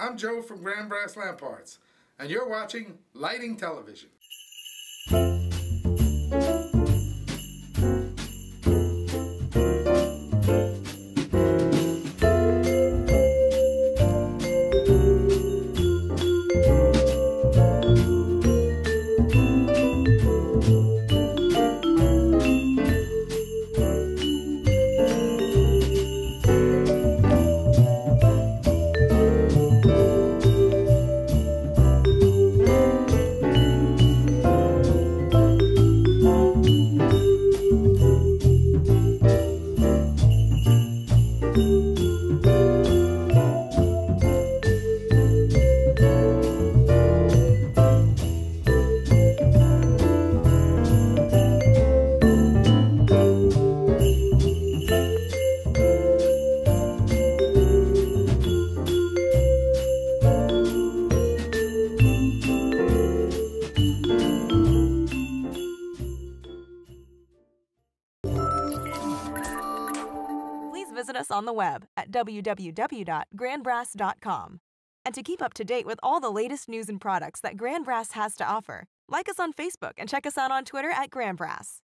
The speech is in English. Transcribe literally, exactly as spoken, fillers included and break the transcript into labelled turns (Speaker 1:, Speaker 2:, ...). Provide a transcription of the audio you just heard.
Speaker 1: I'm Joe from Grand Brass Lamp Parts, and you're watching Lighting Television.
Speaker 2: Visit us on the web at w w w dot grand brass dot com. And to keep up to date with all the latest news and products that Grand Brass has to offer, like us on Facebook and check us out on Twitter at Grand Brass.